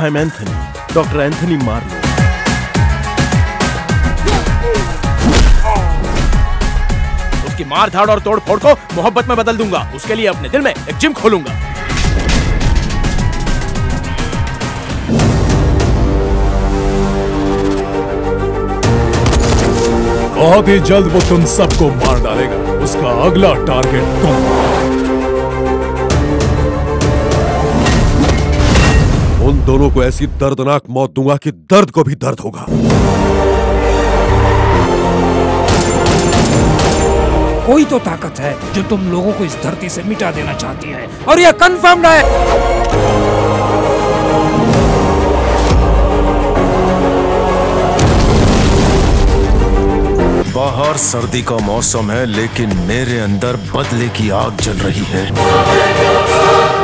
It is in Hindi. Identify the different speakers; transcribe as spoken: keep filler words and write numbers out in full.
Speaker 1: I am Anthony, doctor Anthony मार लो। उसकी मार धाड़ और तोड़ फोड़ को मोहब्बत में बदल दूंगा। उसके लिए अपने दिल में एक जिम खोलूंगा।
Speaker 2: बहुत ही जल्द वो तुम सबको मार डालेगा। उसका अगला टारगेट तुम।
Speaker 3: उन दोनों को ऐसी दर्दनाक मौत दूंगा कि दर्द को भी दर्द होगा।
Speaker 4: कोई तो ताकत है जो तुम लोगों को इस धरती से मिटा देना चाहती है, और यह कंफर्म्ड है।
Speaker 5: बाहर सर्दी का मौसम है, लेकिन मेरे अंदर बदले की आग जल रही है।